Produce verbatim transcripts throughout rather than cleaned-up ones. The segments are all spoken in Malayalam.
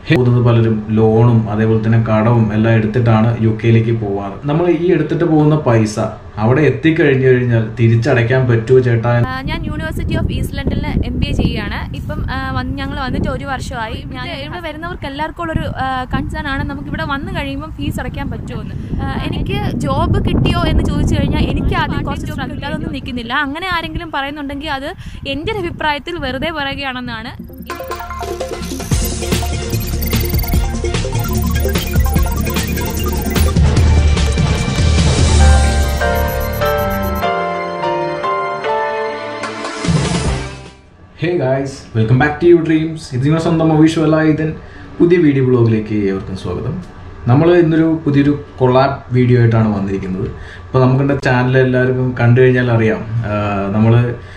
പോകുന്നത് പലരും ലോണും അതേപോലെ തന്നെ കടവും എല്ലാം എടുത്തിട്ടാണ് യു കെയിലേക്ക് പോവാറ്. നമ്മൾ ഈ എടുത്തിട്ട് പോകുന്ന പൈസ അവിടെ എത്തിക്കഴിഞ്ഞു കഴിഞ്ഞാൽ തിരിച്ചടയ്ക്കാൻ പറ്റുമോ ചേട്ടാ? ഞാൻ യൂണിവേഴ്സിറ്റി ഓഫ് ഈസ്റ്റ് ലണ്ടനിൽ എം ബി എ ചെയ്യുകയാണ്. ഇപ്പം ഞങ്ങൾ വന്നിട്ട് ഒരു വർഷമായി. ഞാൻ ഇവിടെ വരുന്നവർക്ക് എല്ലാവർക്കും ഉള്ളൊരു കൺസേൺ ആണ്, നമുക്ക് ഇവിടെ വന്നു കഴിയുമ്പം ഫീസ് അടയ്ക്കാൻ പറ്റുമോ എന്ന്. എനിക്ക് ജോബ് കിട്ടിയോ എന്ന് ചോദിച്ചു കഴിഞ്ഞാൽ എനിക്ക് ആദ്യം കുറച്ച് സ്ട്രഗിൾ അതൊന്നും നിൽക്കുന്നില്ല. അങ്ങനെ ആരെങ്കിലും പറയുന്നുണ്ടെങ്കിൽ അത് എൻ്റെ ഒരു അഭിപ്രായത്തിൽ വെറുതെ പറയുകയാണെന്നാണ്. Hey guys, welcome back to U Dreams. ഇത് നിങ്ങൾ സ്വന്തം വിഷ്വലായതൻ പുതിയ വീഡിയോ ബ്ലോഗിലേക്ക് ഏവർക്കും സ്വാഗതം. നമ്മൾ ഇന്നൊരു പുതിയൊരു കൊളാബ് വീഡിയോ ആയിട്ടാണ് വന്നിരിക്കുന്നത്. ഇപ്പോൾ നമുക്കെൻ്റെ ചാനൽ എല്ലാവർക്കും കണ്ടു കഴിഞ്ഞാൽ അറിയാം, നമ്മൾ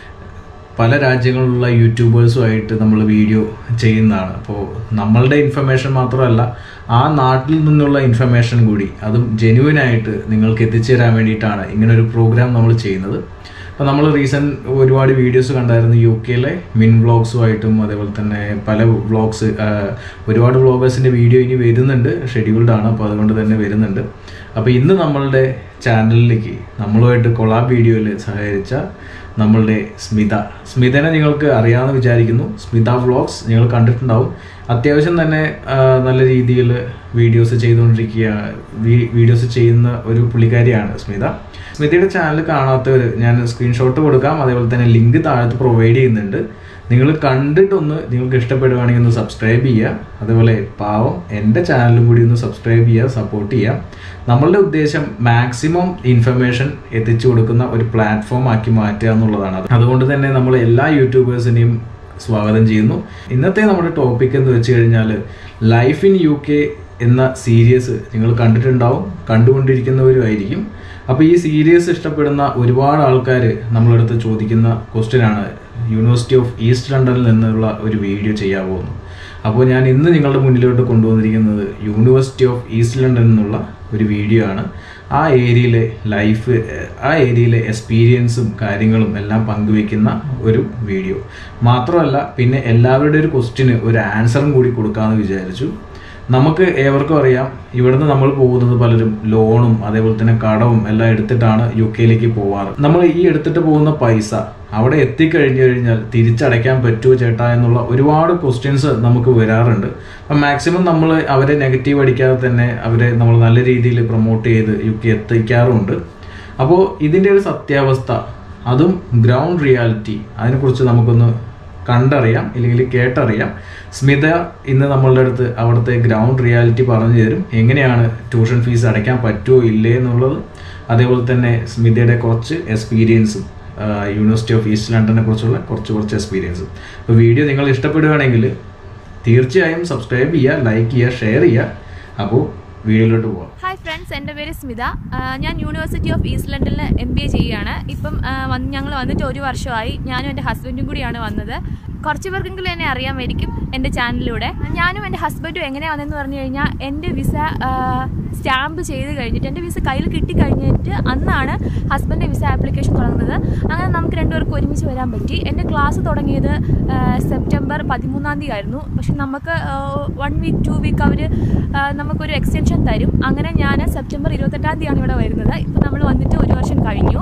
പല രാജ്യങ്ങളിലുള്ള യൂട്യൂബേഴ്സുമായിട്ട് നമ്മൾ വീഡിയോ ചെയ്യുന്നതാണ്. അപ്പോൾ നമ്മളുടെ ഇൻഫർമേഷൻ മാത്രമല്ല, ആ നാട്ടിൽ നിന്നുള്ള ഇൻഫർമേഷൻ കൂടി അതും ജെന്യുവനായിട്ട് നിങ്ങൾക്ക് എത്തിച്ചേരാൻ വേണ്ടിയിട്ടാണ് ഇങ്ങനൊരു പ്രോഗ്രാം നമ്മൾ ചെയ്യുന്നത്. അപ്പോൾ നമ്മൾ റീസെൻറ്റ് ഒരുപാട് വീഡിയോസ് കണ്ടായിരുന്നു യു കെയിലെ മിൻ വ്ളോഗ്സുമായിട്ടും അതേപോലെ തന്നെ പല വ്ളോഗ്സ്, ഒരുപാട് വ്ളോഗേഴ്സിൻ്റെ വീഡിയോ ഇനി വരുന്നുണ്ട്, ഷെഡ്യൂൾഡ് ആണ്. അപ്പോൾ അതുകൊണ്ട് തന്നെ വരുന്നുണ്ട്. അപ്പോൾ ഇന്ന് നമ്മളുടെ ചാനലിലേക്ക് നമ്മളുമായിട്ട് കൊളാബ് വീഡിയോയിൽ സഹകരിച്ച നമ്മളുടെ സ്മിത സ്മിതനെ നിങ്ങൾക്ക് അറിയാമെന്ന് വിചാരിക്കുന്നു. സ്മിത വ്ളോഗ്സ് നിങ്ങൾ കണ്ടിട്ടുണ്ടാവും. അത്യാവശ്യം തന്നെ നല്ല രീതിയിൽ വീഡിയോസ് ചെയ്തുകൊണ്ടിരിക്കുക വീഡിയോസ് ചെയ്യുന്ന ഒരു പുള്ളിക്കാരിയാണ് സ്മിത. സ്മിതയുടെ ചാനൽ കാണാത്തവർ ഞാൻ സ്ക്രീൻഷോട്ട് കൊടുക്കാം, അതേപോലെ തന്നെ ലിങ്ക് താഴത്ത് പ്രൊവൈഡ് ചെയ്യുന്നുണ്ട്. നിങ്ങൾ കണ്ടിട്ടൊന്ന് നിങ്ങൾക്ക് ഇഷ്ടപ്പെടുകയാണെങ്കിൽ ഒന്ന് സബ്സ്ക്രൈബ് ചെയ്യുക. അതേപോലെ പാവം എൻ്റെ ചാനലും കൂടി ഒന്ന് സബ്സ്ക്രൈബ് ചെയ്യുക, സപ്പോർട്ട് ചെയ്യുക. നമ്മളുടെ ഉദ്ദേശം മാക്സിമം ഇൻഫർമേഷൻ എത്തിച്ചു കൊടുക്കുന്ന ഒരു പ്ലാറ്റ്ഫോം ആക്കി മാറ്റുക എന്നുള്ളതാണ്. അതുകൊണ്ട് തന്നെ നമ്മൾ എല്ലാ യൂട്യൂബേഴ്സിനെയും സ്വാഗതം ചെയ്യുന്നു. ഇന്നത്തെ നമ്മുടെ ടോപ്പിക് എന്ന് വെച്ച് കഴിഞ്ഞാൽ ലൈഫ് ഇൻ യു കെ എന്ന സീരീസ് നിങ്ങൾ കണ്ടിട്ടുണ്ടാവും, കണ്ടുകൊണ്ടിരിക്കുന്നവരുമായിരിക്കും. അപ്പോൾ ഈ സീരീസ് ഇഷ്ടപ്പെടുന്ന ഒരുപാട് ആൾക്കാർ നമ്മളടുത്ത് ചോദിക്കുന്ന ക്വസ്റ്റ്യനാണ്, യൂണിവേഴ്സിറ്റി ഓഫ് ഈസ്റ്റ് ലണ്ടനിൽ നിന്നുള്ള ഒരു വീഡിയോ ചെയ്യാമോ എന്ന്. അപ്പോൾ ഞാൻ ഇന്ന് നിങ്ങളുടെ മുന്നിലോട്ട് കൊണ്ടുവന്നിരിക്കുന്നത് യൂണിവേഴ്സിറ്റി ഓഫ് ഈസ്റ്റ് ലണ്ടനിൽ നിന്നുള്ള ഒരു വീഡിയോ ആണ്. ആ ഏരിയയിലെ ലൈഫ്, ആ ഏരിയയിലെ എക്സ്പീരിയൻസും കാര്യങ്ങളും എല്ലാം പങ്കുവയ്ക്കുന്ന ഒരു വീഡിയോ മാത്രമല്ല, പിന്നെ എല്ലാവരുടെ ഒരു ക്വസ്റ്റ്യന് ഒരു ആൻസറും കൂടി കൊടുക്കാമെന്ന് വിചാരിച്ചു. നമുക്ക് ഏവർക്കും അറിയാം, ഇവിടുന്ന് നമ്മൾ പോകുന്നത് പലരും ലോണും അതേപോലെ തന്നെ കടവും എല്ലാം എടുത്തിട്ടാണ് യു കെയിലേക്ക് പോവാറ്. നമ്മൾ ഈ എടുത്തിട്ട് പോകുന്ന പൈസ അവിടെ എത്തിക്കഴിഞ്ഞു കഴിഞ്ഞാൽ തിരിച്ചടയ്ക്കാൻ പറ്റുമോ ചേട്ടാ എന്നുള്ള ഒരുപാട് ക്വസ്റ്റ്യൻസ് നമുക്ക് വരാറുണ്ട്. അപ്പം മാക്സിമം നമ്മൾ അവരെ നെഗറ്റീവ് അടിക്കാതെ തന്നെ അവരെ നമ്മൾ നല്ല രീതിയിൽ പ്രൊമോട്ട് ചെയ്ത് യു കെ എത്തിക്കാറുമുണ്ട്. അപ്പോൾ ഇതിൻ്റെ ഒരു സത്യാവസ്ഥ, അതും ഗ്രൗണ്ട് റിയാലിറ്റി, അതിനെക്കുറിച്ച് നമുക്കൊന്ന് കണ്ടറിയാം, ഇല്ലെങ്കിൽ കേട്ടറിയാം. സ്മിത ഇന്ന് നമ്മളുടെ അടുത്ത് അവിടുത്തെ ഗ്രൗണ്ട് റിയാലിറ്റി പറഞ്ഞു തരും. എങ്ങനെയാണ് ട്യൂഷൻ ഫീസ് അടയ്ക്കാൻ പറ്റുമോ ഇല്ലേ എന്നുള്ളത്, അതേപോലെ തന്നെ സ്മിതയുടെ കുറച്ച് എക്സ്പീരിയൻസും യൂണിവേഴ്സിറ്റി ഓഫ് ഈസ്റ്റ് ലണ്ടനെ കുറിച്ചുള്ള കുറച്ച് കുറച്ച് എക്സ്പീരിയൻസും. അപ്പോൾ വീഡിയോ നിങ്ങൾ ഇഷ്ടപ്പെടുകയാണെങ്കിൽ തീർച്ചയായും സബ്സ്ക്രൈബ് ചെയ്യുക, ലൈക്ക് ചെയ്യുക, ഷെയർ ചെയ്യുക. അപ്പോൾ വീഡിയോയിലോട്ട് പോകാം. ഹായ് ഫ്രണ്ട്സ്, എൻ്റെ പേര് സ്മിത. ഞാൻ യൂണിവേഴ്സിറ്റി ഓഫ് ഈസ്റ്റ് ലണ്ടനിൽ എം ബി എ ചെയ്യുകയാണ്. ഇപ്പം ഞങ്ങൾ വന്നിട്ട് ഒരു വർഷമായി. ഞാനും എൻ്റെ ഹസ്ബൻഡും കൂടിയാണ് വന്നത്. കുറച്ച് പേർക്കെങ്കിലും എന്നെ അറിയാമായിരിക്കും എൻ്റെ ചാനലിലൂടെ. ഞാനും എൻ്റെ ഹസ്ബൻഡും എങ്ങനെയാണ് വന്നതെന്ന് പറഞ്ഞു കഴിഞ്ഞാൽ, എൻ്റെ വിസ സ്റ്റാമ്പ് ചെയ്ത് കഴിഞ്ഞിട്ട്, എൻ്റെ വിസ കയ്യിൽ കിട്ടിക്കഴിഞ്ഞിട്ട് അന്നാണ് ഹസ്ബൻഡിൻ്റെ വിസ ആപ്ലിക്കേഷൻ തുടങ്ങുന്നത്. അങ്ങനെ നമുക്ക് രണ്ടുപേർക്ക് ഒരുമിച്ച് വരാൻ പറ്റി. എൻ്റെ ക്ലാസ് തുടങ്ങിയത് സെപ്റ്റംബർ പതിമൂന്നാം തീയതി ആയിരുന്നു. പക്ഷെ നമുക്ക് വൺ വീക്ക് ടു വീക്ക് അവർ നമുക്കൊരു എക്സ്റ്റൻഷൻ തരും. അങ്ങനെ ഞാൻ സെപ്റ്റംബർ ഇരുപത്തെട്ടാം തീയതിയാണ് ഇവിടെ വരുന്നത്. ഇപ്പം നമ്മൾ വന്നിട്ട് ഒരു വർഷം കഴിഞ്ഞു.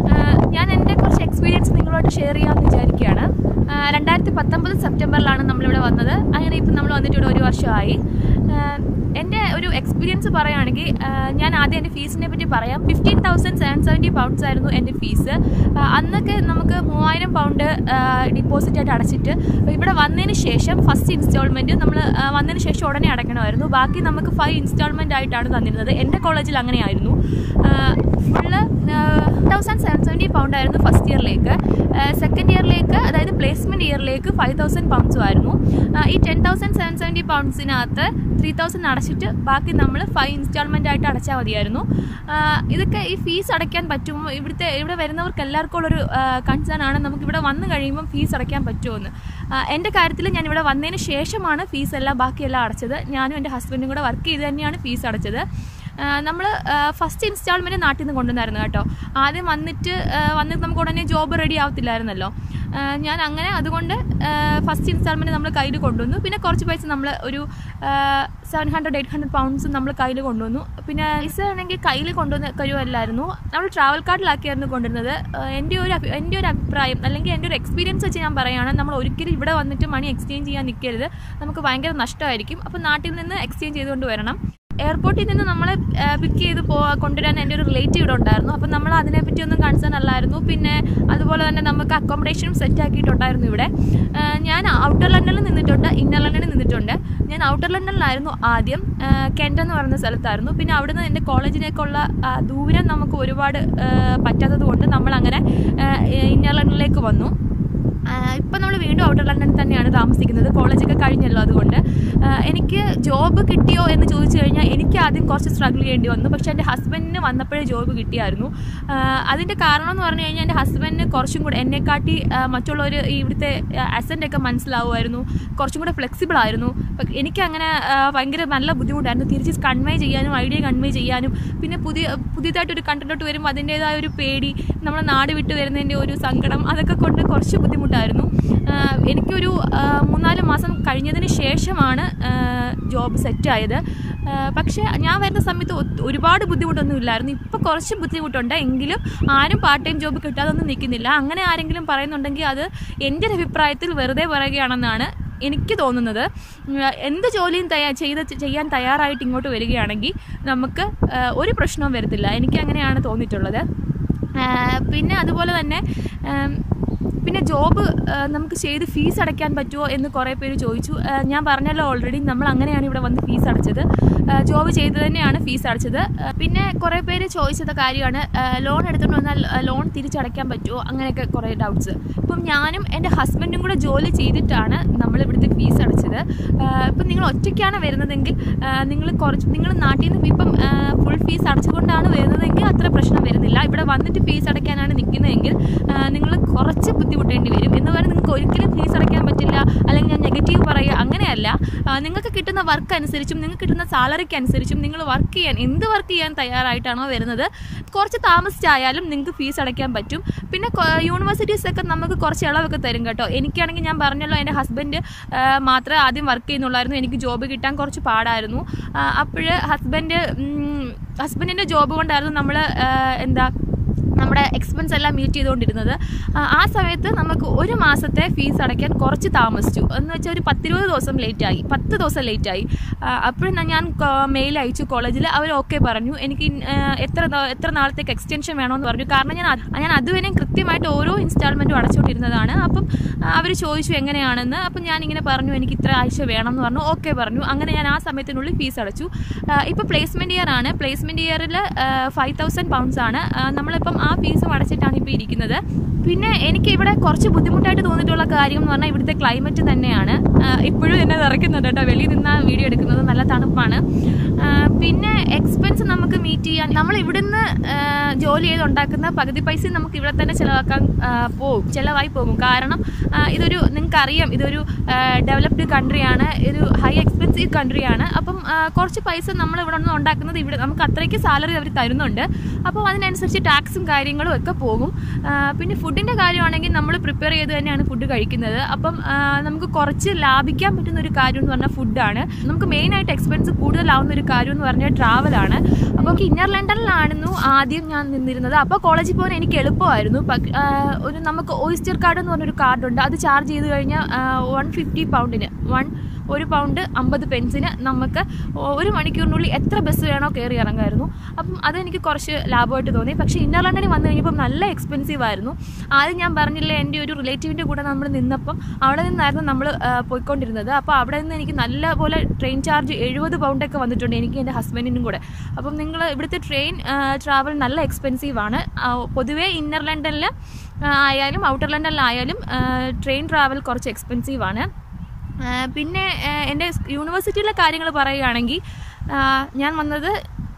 ഞാൻ എൻ്റെ കുറച്ച് എക്സ്പീരിയൻസ് നിങ്ങളോട് ഷെയർ ചെയ്യാമെന്ന് വിചാരിക്കുകയാണ്. രണ്ടായിരത്തി പത്തൊമ്പത് സെപ്റ്റംബറിലാണ് നമ്മളിവിടെ വന്നത്. അങ്ങനെ ഇപ്പം നമ്മൾ വന്നിട്ട് ഇവിടെ ഒരു വർഷമായി. എൻ്റെ ഒരു എക്സ്പീരിയൻസ് പറയുകയാണെങ്കിൽ, ഞാൻ ആദ്യം എൻ്റെ ഫീസിനെ പറ്റി പറയാം. Fifteen thousand seven seventy pounds ആയിരുന്നു എൻ്റെ ഫീസ്. അന്നൊക്കെ നമുക്ക് മൂവായിരം പൗണ്ട് ഡിപ്പോസിറ്റ് ആയിട്ട് അടച്ചിട്ട് ഇവിടെ വന്നതിന് ശേഷം ഫസ്റ്റ് ഇൻസ്റ്റാൾമെൻറ്റ് നമ്മൾ വന്നതിന് ശേഷം ഉടനെ അടയ്ക്കണമായിരുന്നു. ബാക്കി നമുക്ക് ഫൈവ് ഇൻസ്റ്റാൾമെൻ്റ് ആയിട്ടാണ് തന്നിരുന്നത്. എൻ്റെ കോളേജിൽ അങ്ങനെയായിരുന്നു. Full thousand seven seventy pound ആയിരുന്നു ഫസ്റ്റ് ഇയറിലേക്ക്. സെക്കൻഡ് ഇയറിലേക്ക്, അതായത് പ്ലേസ്മെൻറ്റ് ഇയറിലേക്ക് ഫൈവ് തൗസൻഡ് പൗണ്ട്സും ആയിരുന്നു. ഈ ടെൻ തൗസൻഡ് സെവൻ സെവൻറ്റി പൗണ്ട്സിനകത്ത് ത്രീ തൗസൻഡ് അടച്ചിട്ട് ബാക്കി നമ്മൾ ഫൈവ് ഇൻസ്റ്റാൾമെൻ്റ് ആയിട്ട് അടച്ചാൽ മതിയായിരുന്നു. ഇതൊക്കെ ഈ ഫീസ് അടയ്ക്കാൻ പറ്റുമോ, ഇവിടുത്തെ ഇവിടെ വരുന്നവർക്ക് എല്ലാവർക്കും ഉള്ളൊരു കൺസേൺ ആണ്, നമുക്ക് ഇവിടെ വന്നു കഴിയുമ്പം ഫീസ് അടയ്ക്കാൻ പറ്റുമോ എന്ന്. എൻ്റെ കാര്യത്തിൽ ഞാൻ ഇവിടെ വന്നതിന് ശേഷമാണ് ഫീസ് എല്ലാം ബാക്കിയെല്ലാം അടച്ചത്. ഞാനും എൻ്റെ ഹസ്ബൻഡും കൂടെ വർക്ക് ചെയ്ത് തന്നെയാണ് ഫീസ് അടച്ചത്. നമ്മൾ ഫസ്റ്റ് ഇൻസ്റ്റാൾമെൻറ്റ് നാട്ടിൽ നിന്ന് കൊണ്ടുവന്നായിരുന്നു കേട്ടോ. ആദ്യം വന്നിട്ട് വന്നിട്ട് നമുക്ക് ഉടനെ ജോബ് റെഡി ആവത്തില്ലായിരുന്നല്ലോ. ഞാൻ അങ്ങനെ അതുകൊണ്ട് ഫസ്റ്റ് ഇൻസ്റ്റാൾമെൻറ്റ് നമ്മൾ കയ്യിൽ കൊണ്ടുവന്നു. പിന്നെ കുറച്ച് പൈസ നമ്മൾ ഒരു seven hundred eight hundred pounds നമ്മൾ കയ്യിൽ കൊണ്ടുവന്നു. പിന്നെ പൈസ ആണെങ്കിൽ കയ്യിൽ കൊണ്ടുവന്ന് കഴിവല്ലായിരുന്നു, നമ്മൾ ട്രാവൽ കാർഡിലാക്കിയായിരുന്നു കൊണ്ടുവരുന്നത്. എൻ്റെ ഒരു എൻ്റെ ഒരു അഭിപ്രായം അല്ലെങ്കിൽ എൻ്റെ ഒരു എക്സ്പീരിയൻസ് വെച്ച് ഞാൻ പറയുകയാണ്, നമ്മൾ ഒരിക്കലും ഇവിടെ വന്നിട്ട് മണി എക്സ്ചേഞ്ച് ചെയ്യാൻ നിൽക്കരുത്. നമുക്ക് ഭയങ്കര നഷ്ടമായിരിക്കും. അപ്പോൾ നാട്ടിൽ നിന്ന് എക്സ്ചേഞ്ച് ചെയ്തുകൊണ്ട് വരണം. എയർപോർട്ടിൽ നിന്ന് നമ്മളെ പിക്ക് ചെയ്ത് പോ കൊണ്ടുവരാൻ എൻ്റെ ഒരു റിലേറ്റീവ് ഇവിടെ ഉണ്ടായിരുന്നു. അപ്പം നമ്മൾ അതിനെപ്പറ്റി ഒന്നും കൺസേൺ അല്ലായിരുന്നു. പിന്നെ അതുപോലെ തന്നെ നമുക്ക് അക്കോമഡേഷനും സെറ്റ് ആക്കിയിട്ടുണ്ടായിരുന്നു ഇവിടെ. ഞാൻ ഔട്ടർ ലണ്ടനിൽ നിന്നിട്ടുണ്ട്, ഇന്നർ ലണ്ടനിൽ നിന്നിട്ടുണ്ട്. ഞാൻ ഔട്ടർ ലണ്ടനിലായിരുന്നു ആദ്യം, കെൻ്റ് എന്ന് പറയുന്ന സ്ഥലത്തായിരുന്നു. പിന്നെ അവിടുന്ന് എൻ്റെ കോളേജിലേക്കുള്ള ദൂരം നമുക്ക് ഒരുപാട് പറ്റാത്തത് കൊണ്ട് നമ്മളങ്ങനെ ഇന്നർ ലണ്ടനിലേക്ക് വന്നു. ഇപ്പം നമ്മൾ വീണ്ടും ഔട്ടർ ലണ്ടനിൽ തന്നെയാണ് താമസിക്കുന്നത്, കോളേജൊക്കെ കഴിഞ്ഞല്ലോ. അതുകൊണ്ട് എനിക്ക് ജോബ് കിട്ടിയോ എന്ന് ചോദിച്ചു കഴിഞ്ഞാൽ എനിക്ക് ആദ്യം കുറച്ച് സ്ട്രഗിൾ ചെയ്യേണ്ടി വന്നു. പക്ഷേ എൻ്റെ ഹസ്ബൻഡിന് വന്നപ്പോഴേ ജോബ് കിട്ടിയായിരുന്നു. അതിൻ്റെ കാരണം എന്ന് പറഞ്ഞു കഴിഞ്ഞാൽ എൻ്റെ ഹസ്ബൻഡിന് കുറച്ചും കൂടെ എന്നെക്കാട്ടി മറ്റുള്ളവർ ഇവിടുത്തെ അസൻ്റൊക്കെ മനസ്സിലാവുമായിരുന്നു, കുറച്ചും കൂടെ ഫ്ലെക്സിബിൾ ആയിരുന്നു. എനിക്കങ്ങനെ ഭയങ്കര നല്ല ബുദ്ധിമുട്ടായിരുന്നു തിരിച്ച് കൺവേ ചെയ്യാനും ഐഡിയ കൺവേ ചെയ്യാനും. പിന്നെ പുതിയ പുതിയതായിട്ടൊരു കണ്ടന്റോട്ട് വരുമ്പോൾ അതിൻ്റേതായ ഒരു പേടി, നമ്മുടെ നാട് വിട്ട് വരുന്നതിൻ്റെ ഒരു സങ്കടം, അതൊക്കെ കൊണ്ട് കുറച്ച് ബുദ്ധിമുട്ടായിരുന്നു. എനിക്കൊരു മൂന്നാല് മാസം കഴിഞ്ഞതിന് ശേഷമാണ് ജോബ് സെറ്റായത്. പക്ഷേ ഞാൻ വരുന്ന സമയത്ത് ഒരുപാട് ബുദ്ധിമുട്ടൊന്നും ഇല്ലായിരുന്നു. ഇപ്പോൾ കുറച്ച് ബുദ്ധിമുട്ടുണ്ട്, എങ്കിലും ആരും പാർട്ട് ടൈം ജോബ് കിട്ടാതൊന്നും നിൽക്കുന്നില്ല. അങ്ങനെ ആരെങ്കിലും പറയുന്നുണ്ടെങ്കിൽ അത് എൻ്റെ ഒരു അഭിപ്രായത്തിൽ വെറുതെ പറയുകയാണെന്നാണ് എനിക്ക് തോന്നുന്നത്. എന്ത് ജോലിയും തയ്യാ ചെയ്ത് ചെയ്യാൻ തയ്യാറായിട്ട് ഇങ്ങോട്ട് വരികയാണെങ്കിൽ നമുക്ക് ഒരു പ്രശ്നവും വരത്തില്ല. എനിക്ക് അങ്ങനെയാണ് തോന്നിയിട്ടുള്ളത്. പിന്നെ അതുപോലെ തന്നെ പിന്നെ ജോബ് നമുക്ക് ചെയ്ത് ഫീസ് അടയ്ക്കാൻ പറ്റുമോ എന്ന് കുറേ പേര് ചോദിച്ചു. ഞാൻ പറഞ്ഞല്ലോ ഓൾറെഡി, നമ്മൾ അങ്ങനെയാണ് ഇവിടെ വന്ന് ഫീസ് അടച്ചത്. ജോബ് ചെയ്ത് തന്നെയാണ് ഫീസ് അടച്ചത്. പിന്നെ കുറേ പേര് ചോദിച്ചത് കാര്യമാണ്, ലോൺ എടുത്തുകൊണ്ട് വന്നാൽ ലോൺ തിരിച്ചടയ്ക്കാൻ പറ്റുമോ, അങ്ങനെയൊക്കെ കുറേ ഡൗട്ട്സ്. ഇപ്പം ഞാനും എൻ്റെ ഹസ്ബൻഡും കൂടെ ജോലി ചെയ്തിട്ടാണ് നമ്മളിവിടുത്തെ ഫീസ് അടച്ചത്. ഇപ്പം നിങ്ങൾ ഒറ്റയ്ക്കാണ് വരുന്നതെങ്കിൽ നിങ്ങൾ കുറച്ച് നിങ്ങൾ നാട്ടിൽ നിന്ന് ഇപ്പം ഫുൾ ഫീസ് അടച്ചുകൊണ്ടാണ് വരുന്നതെങ്കിൽ അത്ര പ്രശ്നം വരുന്നില്ല. ഇവിടെ വന്നിട്ട് ഫീസ് അടയ്ക്കാനാണ് നിൽക്കുന്നതെങ്കിൽ നിങ്ങൾ കുറച്ച് ബുദ്ധിമുട്ടേണ്ടി വരും. എന്ന് പറഞ്ഞാൽ നിങ്ങൾക്ക് ഒരിക്കലും ഫീസ് അടയ്ക്കാൻ പറ്റില്ല, അല്ലെങ്കിൽ ഞാൻ നെഗറ്റീവ് പറയുക, അങ്ങനെയല്ല. നിങ്ങൾക്ക് കിട്ടുന്ന വർക്ക് അനുസരിച്ചും നിങ്ങൾക്ക് കിട്ടുന്ന സാലറിക്ക് അനുസരിച്ചും നിങ്ങൾ വർക്ക് ചെയ്യാൻ എന്ത് വർക്ക് ചെയ്യാൻ തയ്യാറായിട്ടാണോ വരുന്നത്, കുറച്ച് താമസിച്ചായാലും നിങ്ങൾക്ക് ഫീസ് അടയ്ക്കാൻ പറ്റും. പിന്നെ യൂണിവേഴ്സിറ്റീസൊക്കെ നമുക്ക് കുറച്ച് ഇളവൊക്കെ തരും കേട്ടോ. എനിക്കാണെങ്കിൽ ഞാൻ പറഞ്ഞല്ലോ, എൻ്റെ ഹസ്ബൻഡ് മാത്രമേ ആദ്യം വർക്ക് ചെയ്യുന്നുള്ളായിരുന്നു. എനിക്ക് ജോബ് കിട്ടാൻ കുറച്ച് പാടായിരുന്നു. അപ്പോൾ ഹസ്ബൻഡ് ഹസ്ബൻഡിൻ്റെ ജോബ് കൊണ്ടായിരുന്നു നമ്മൾ എന്താ നമ്മുടെ എക്സ്പെൻസ് എല്ലാം മീറ്റ് ചെയ്തുകൊണ്ടിരുന്നത്. ആ സമയത്ത് നമുക്ക് ഒരു മാസത്തെ ഫീസ് അടയ്ക്കാൻ കുറച്ച് താമസിച്ചു. എന്ന് വെച്ചാൽ ഒരു പത്തിരുപത് ദിവസം ലേറ്റായി, പത്ത് ദിവസം ലേറ്റായി. അപ്പോഴും ഞാൻ മെയിൽ അയച്ചു കോളേജിൽ. അവർ ഓക്കെ പറഞ്ഞു, എനിക്ക് എത്ര എത്ര നാളത്തേക്ക് എക്സ്റ്റൻഷൻ വേണമെന്ന് പറഞ്ഞു. കാരണം ഞാൻ ഞാൻ അതുവരെയും കൃത്യമായിട്ട് ഓരോ ഇൻസ്റ്റാൾമെൻറ്റും അടച്ചുകൊണ്ടിരുന്നതാണ്. അപ്പം അവർ ചോദിച്ചു എങ്ങനെയാണെന്ന്. അപ്പം ഞാനിങ്ങനെ പറഞ്ഞു എനിക്ക് ഇത്ര ആഴ്ച വേണം എന്ന് പറഞ്ഞു. ഓക്കെ പറഞ്ഞു. അങ്ങനെ ഞാൻ ആ സമയത്തിനുള്ളിൽ ഫീസ് അടച്ചു. ഇപ്പോൾ പ്ലേസ്മെൻറ്റ് ഇയർ ആണ്. പ്ലേസ്മെൻറ്റ് ഇയറിൽ ഫൈവ് തൗസൻഡ് പൗണ്ട്സ് ആണ്. നമ്മളിപ്പം ആ ഫീസും അടച്ചിട്ടാണ് ഇപ്പോൾ ഇരിക്കുന്നത്. പിന്നെ എനിക്ക് ഇവിടെ കുറച്ച് ബുദ്ധിമുട്ടായിട്ട് തോന്നിയിട്ടുള്ള കാര്യം എന്ന് പറഞ്ഞാൽ ഇവിടുത്തെ ക്ലൈമറ്റ് തന്നെയാണ്. ഇപ്പോഴും എന്നെ നിറയ്ക്കുന്നുണ്ട് കേട്ടോ, വെളിയിൽ നിന്നാ വീഡിയോ എടുക്കുന്നത്, നല്ല തണുപ്പാണ്. പിന്നെ എക്സ്പെൻസ് നമുക്ക് മീറ്റ് ചെയ്യാൻ നമ്മൾ ഇവിടുന്ന് ജോലി ചെയ്ത് ഉണ്ടാക്കുന്ന പകുതി പൈസ നമുക്ക് ഇവിടെ തന്നെ ചിലവാക്കാൻ പോകും ചിലവായി പോകും. കാരണം ഇതൊരു നിങ്ങൾക്കറിയാം, ഇതൊരു ഡെവലപ്ഡ് കൺട്രിയാണ്, ഒരു ഹൈ എക്സ്പെൻസീവ് കൺട്രിയാണ്. അപ്പം കുറച്ച് പൈസ നമ്മൾ ഇവിടെ നിന്ന് ഉണ്ടാക്കുന്നത് ഇവിടെ നമുക്ക് അത്രയ്ക്ക് സാലറി അവർ തരുന്നുണ്ട്. അപ്പോൾ അതിനനുസരിച്ച് ടാക്സും കാര്യങ്ങളും ഒക്കെ പോകും. പിന്നെ ഫുഡിൻ്റെ കാര്യമാണെങ്കിൽ നമ്മൾ പ്രിപ്പയർ ചെയ്ത് തന്നെയാണ് ഫുഡ് കഴിക്കുന്നത്. അപ്പം നമുക്ക് കുറച്ച് ലാഭിക്കാൻ പറ്റുന്ന ഒരു കാര്യം എന്ന് പറഞ്ഞാൽ ഫുഡാണ്. നമുക്ക് മെയിനായിട്ട് എക്സ്പെൻസ് കൂടുതലാവുന്ന ഒരു കാര്യം എന്ന് പറഞ്ഞാൽ ട്രാവലാണ്. അപ്പം ഇന്നർ ലണ്ടനിലായിരുന്നു ആദ്യം ഞാൻ നിന്നിരുന്നത്. അപ്പോൾ കോളേജിൽ പോകാൻ എനിക്ക് എളുപ്പമായിരുന്നു. ഒരു നമുക്ക് ഓയിസ്റ്റർ കാർഡ് എന്ന് പറഞ്ഞൊരു കാർഡുണ്ട്. അത് ചാർജ് ചെയ്ത് കഴിഞ്ഞാൽ വൺ ഫിഫ്റ്റി പൗണ്ടിന് വൺ ഒരു പൗണ്ട് അമ്പത് പെൻസിന് നമുക്ക് ഒരു മണിക്കൂറിനുള്ളിൽ എത്ര ബസ് വേണോ കയറി ഇറങ്ങായിരുന്നു. അപ്പം അതെനിക്ക് കുറച്ച് ലാഭമായിട്ട് തോന്നി. പക്ഷേ ഇന്നർ ലണ്ടനിൽ വന്നു കഴിഞ്ഞപ്പം നല്ല എക്സ്പെൻസീവ് ആയിരുന്നു. ആദ്യം ഞാൻ പറഞ്ഞില്ലേ, എൻ്റെ ഒരു റിലേറ്റീവിൻ്റെ കൂടെ നമ്മൾ നിന്നപ്പം അവിടെ നിന്നായിരുന്നു നമ്മൾ പോയിക്കൊണ്ടിരുന്നത്. അപ്പോൾ അവിടെ നിന്ന് എനിക്ക് നല്ലപോലെ ട്രെയിൻ ചാർജ് എഴുപത് പൗണ്ടൊക്കെ വന്നിട്ടുണ്ട് എനിക്ക് എൻ്റെ ഹസ്ബൻഡിനും കൂടെ. അപ്പം നിങ്ങൾ ഇവിടുത്തെ ട്രെയിൻ ട്രാവൽ നല്ല എക്സ്പെൻസീവാണ്. പൊതുവേ ഇന്നർ ലണ്ടനിൽ ആയാലും ഔട്ടർ ലണ്ടനിലായാലും ട്രെയിൻ ട്രാവൽ കുറച്ച് എക്സ്പെൻസീവാണ്. പിന്നെ എൻ്റെ യൂണിവേഴ്സിറ്റിയിലെ കാര്യങ്ങൾ പറയുകയാണെങ്കിൽ ഞാൻ വന്നത്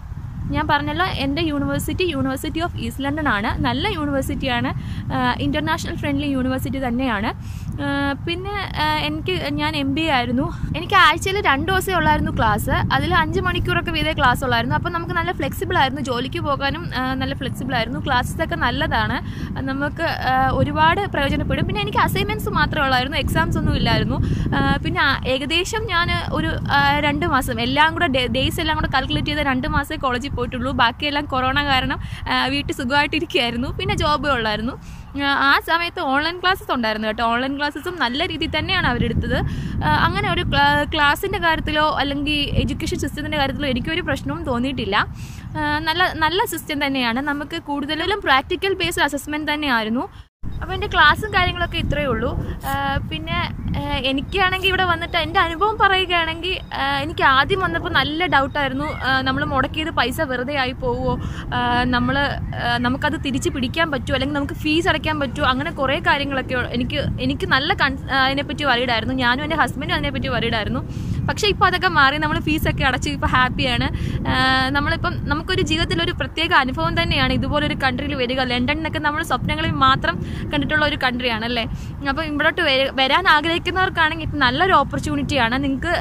ഞാൻ പറഞ്ഞല്ലോ, എൻ്റെ university university of east London ആണ്. നല്ല യൂണിവേഴ്സിറ്റിയാണ്, ഇൻ്റർനാഷണൽ ഫ്രണ്ട്ലി യൂണിവേഴ്സിറ്റി തന്നെയാണ്. പിന്നെ എനിക്ക് ഞാൻ എം ബി എ ആയിരുന്നു. എനിക്ക് ആഴ്ചയിൽ രണ്ട് ദിവസമേ ഉള്ളായിരുന്നു ക്ലാസ്. അതിൽ അഞ്ച് മണിക്കൂറൊക്കെ വീതേ ക്ലാസ് ഉള്ളായിരുന്നു. അപ്പോൾ നമുക്ക് നല്ല ഫ്ലെക്സിബിൾ ആയിരുന്നു, ജോലിക്ക് പോകാനും നല്ല ഫ്ലെക്സിബിൾ ആയിരുന്നു. ക്ലാസ്സൊക്കെ നല്ലതാണ്, നമുക്ക് ഒരുപാട് പ്രയോജനപ്പെടും. പിന്നെ എനിക്ക് അസൈൻമെൻറ്റ്സ് മാത്രമേ ഉള്ളായിരുന്നു, എക്സാംസ് ഒന്നും ഇല്ലായിരുന്നു. പിന്നെ ഏകദേശം ഞാൻ ഒരു രണ്ട് മാസം എല്ലാം കൂടെ ഡേയ്സ് എല്ലാം കൂടെ കാൽക്കുലേറ്റ് ചെയ്ത രണ്ട് മാസമേ കോളേജിൽ പോയിട്ടുള്ളൂ. ബാക്കിയെല്ലാം കൊറോണ കാരണം വീട്ടിൽ സുഖമായിട്ടിരിക്കുകയായിരുന്നു. പിന്നെ ജോബ് ഉള്ളായിരുന്നു. ആ സമയത്ത് ഓൺലൈൻ ക്ലാസ്സസ് ഉണ്ടായിരുന്നു കേട്ടോ. ഓൺലൈൻ ക്ലാസ്സസും നല്ല രീതിയിൽ തന്നെയാണ് അവരെടുത്തത്. അങ്ങനെ ഒരു ക്ലാസ്സിൻ്റെ കാര്യത്തിലോ അല്ലെങ്കിൽ എഡ്യൂക്കേഷൻ സിസ്റ്റത്തിൻ്റെ കാര്യത്തിലോ എനിക്കൊരു പ്രശ്നവും തോന്നിയിട്ടില്ല. നല്ല നല്ല സിസ്റ്റം തന്നെയാണ്. നമുക്ക് കൂടുതലും പ്രാക്ടിക്കൽ ബേസ്ഡ് അസസ്മെൻറ്റ് തന്നെയായിരുന്നു. അപ്പോൾ എൻ്റെ ക്ലാസ്സും കാര്യങ്ങളൊക്കെ ഇത്രയേ ഉള്ളൂ. പിന്നെ എനിക്കാണെങ്കിൽ ഇവിടെ വന്നിട്ട് എൻ്റെ അനുഭവം പറയുകയാണെങ്കിൽ എനിക്ക് ആദ്യം വന്നപ്പോൾ നല്ല ഡൗട്ടായിരുന്നു, നമ്മൾ മുടക്കിയത് പൈസ വെറുതെ ആയി പോവുമോ, നമ്മൾ നമുക്കത് തിരിച്ച് പിടിക്കാൻ പറ്റുമോ, അല്ലെങ്കിൽ നമുക്ക് ഫീസ് അടയ്ക്കാൻ പറ്റുമോ, അങ്ങനെ കുറേ കാര്യങ്ങളൊക്കെ എനിക്ക് എനിക്ക് നല്ല കൺ അതിനെപ്പറ്റി വറീഡായിരുന്നു. ഞാനും എൻ്റെ ഹസ്ബൻഡും അതിനെപ്പറ്റി വറീഡായിരുന്നു. പക്ഷേ ഇപ്പോൾ അതൊക്കെ മാറി, നമ്മൾ ഫീസൊക്കെ അടച്ച് ഇപ്പോൾ ഹാപ്പിയാണ്. നമ്മളിപ്പം നമുക്കൊരു ജീവിതത്തിൽ ഒരു പ്രത്യേക അനുഭവം തന്നെയാണ് ഇതുപോലൊരു കൺട്രിയിൽ വരിക. ലണ്ടനിലൊക്കെ നമ്മൾ സ്വപ്നങ്ങളിൽ മാത്രം കണ്ടിട്ടുള്ള ഒരു കൺട്രിയാണ് അല്ലേ. അപ്പോൾ ഇവിടോട്ട് വരാൻ ആഗ്രഹിക്കുന്നവർക്കാണെങ്കിൽ ഇപ്പം നല്ലൊരു ഓപ്പർച്യൂണിറ്റിയാണ്. നിങ്ങൾക്ക്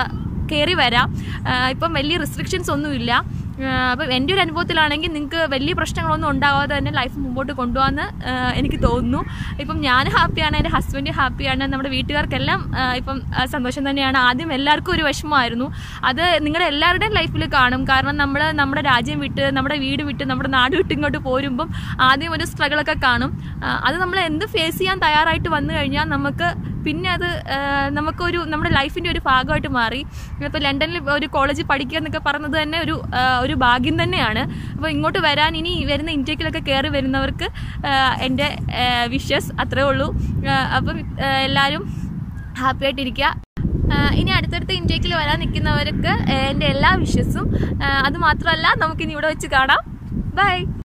കയറി വരാം. ഇപ്പം വലിയ റെസ്ട്രിക്ഷൻസ് ഒന്നുമില്ല. അപ്പം എൻ്റെ ഒരു അനുഭവത്തിലാണെങ്കിൽ നിങ്ങൾക്ക് വലിയ പ്രശ്നങ്ങളൊന്നും ഉണ്ടാകാതെ തന്നെ ലൈഫ് മുമ്പോട്ട് കൊണ്ടുപോകാമെന്ന് എനിക്ക് തോന്നുന്നു. ഇപ്പം ഞാൻ ഹാപ്പിയാണ്, എൻ്റെ ഹസ്ബൻഡ് ഹാപ്പിയാണ്, നമ്മുടെ വീട്ടുകാർക്കെല്ലാം ഇപ്പം സന്തോഷം തന്നെയാണ്. ആദ്യം എല്ലാവർക്കും ഒരു വിഷമമായിരുന്നു, അത് നിങ്ങളുടെ എല്ലാവരുടെയും ലൈഫിൽ കാണും. കാരണം നമ്മൾ നമ്മുടെ രാജ്യം വിട്ട്, നമ്മുടെ വീട് വിട്ട്, നമ്മുടെ നാട് വിട്ട് ഇങ്ങോട്ട് പോരുമ്പം ആദ്യം ഒരു സ്ട്രഗിളൊക്കെ കാണും. അത് നമ്മൾ എന്ത് ഫേസ് ചെയ്യാൻ തയ്യാറായിട്ട് വന്നു കഴിഞ്ഞാൽ നമുക്ക് പിന്നെ അത് നമുക്കൊരു നമ്മുടെ ലൈഫിൻ്റെ ഒരു ഭാഗമായിട്ട് മാറി. ഇപ്പോൾ ലണ്ടനിൽ ഒരു കോളേജിൽ പഠിക്കുക എന്നൊക്കെ പറയുന്നത് തന്നെ ഒരു ഒരു ഭാഗ്യം തന്നെയാണ്. അപ്പോൾ ഇങ്ങോട്ട് വരാൻ ഇനി വരുന്ന ഇൻടേക്കിലൊക്കെ കയറി വരുന്നവർക്ക് എൻ്റെ വിഷസ് അത്രേ ഉള്ളൂ. അപ്പം എല്ലാവരും ഹാപ്പി ആയിട്ടിരിക്കുക. ഇനി അടുത്തടുത്ത ഇൻടേക്കിൽ വരാൻ നിൽക്കുന്നവർക്ക് എൻ്റെ എല്ലാ വിഷസും. അതുമാത്രമല്ല, നമുക്കിനി ഇവിടെ വെച്ച് കാണാം. ബൈ.